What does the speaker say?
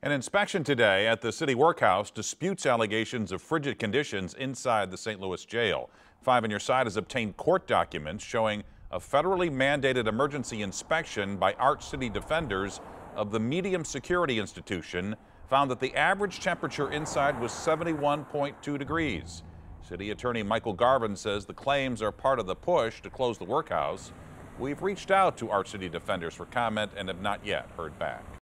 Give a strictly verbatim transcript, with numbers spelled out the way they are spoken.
An inspection today at the City Workhouse disputes allegations of frigid conditions inside the Saint Louis jail. Five on Your Side has obtained court documents showing a federally mandated emergency inspection by ArchCity Defenders of the Medium Security Institution found that the average temperature inside was seventy-one point two degrees. City Attorney Michael Garvin says the claims are part of the push to close the workhouse. We've reached out to ArchCity Defenders for comment and have not yet heard back.